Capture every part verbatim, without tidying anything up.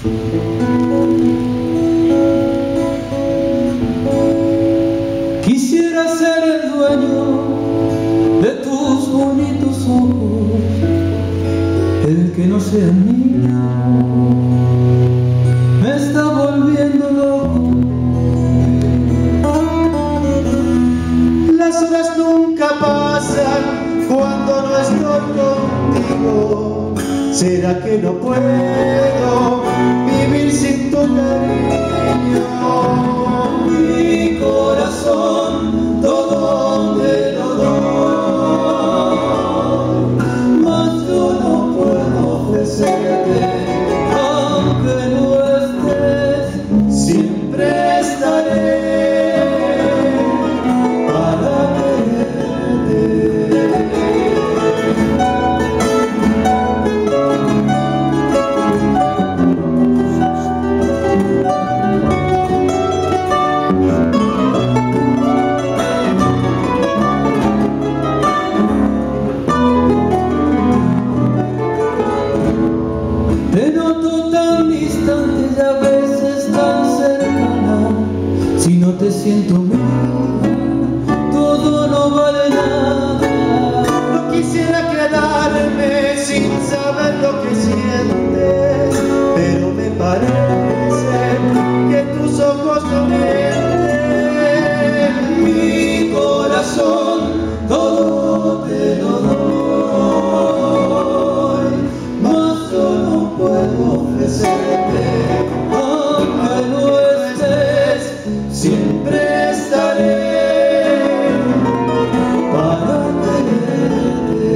Quisiera ser el dueño de tus bonitos ojos, el que no sea mío me está volviendo loco. Las horas nunca pasan cuando no estoy contigo. ¿Será que no puedo vivir sin tu cariño? Mi corazón todo te lo doy, mas yo no puedo ofrecerte, aunque no estés. Siempre estaré para quererte. Te noto tan distante y a veces tan cercana. Si no te siento mía, todo no vale nada. No quisiera quedarme sin saber lo que sientes, pero me parece que tus ojos no mienten. Mi corazón todo te lo doy, mas yo no puedo ofrecerte, aunque no estés. Siempre estaré para tenerte.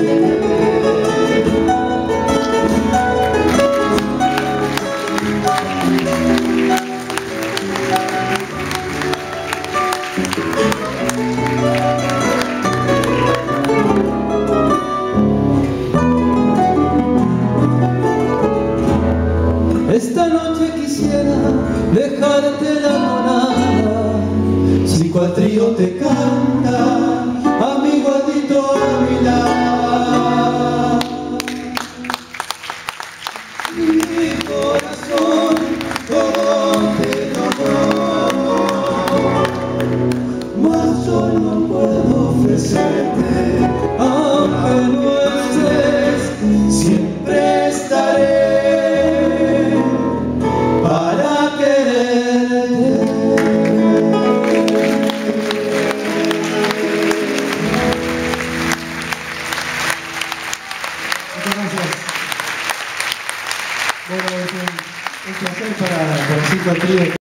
Esta noche quisiera dejarte la monada, si cual trío te canta, amigo adito a mi lado. Mi corazón todo te lo doy, mas yo no puedo ofrecerte, aunque no estés. Siempre estaré para quererte. Muchas gracias. Bueno, es un, un placer para, para Cinco al Trío.